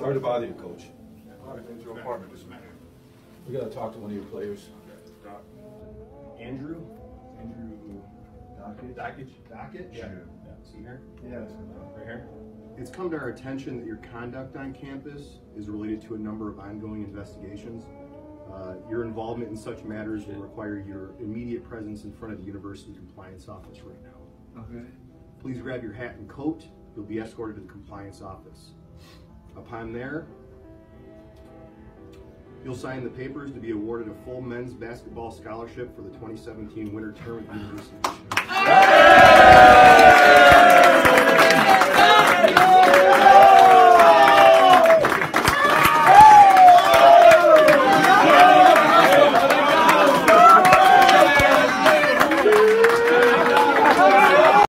Sorry to bother you, Coach. Into your apartment this matter. We got to talk to one of your players. Andrew Dockage? Yeah. See here? Yes. Right here. It's come to our attention that your conduct on campus is related to a number of ongoing investigations. Your involvement in such matters will require your immediate presence in front of the university compliance office right now. Okay. Please grab your hat and coat. You'll be escorted to the compliance office. Upon there, you'll sign the papers to be awarded a full men's basketball scholarship for the 2017 winter term at the University of Michigan.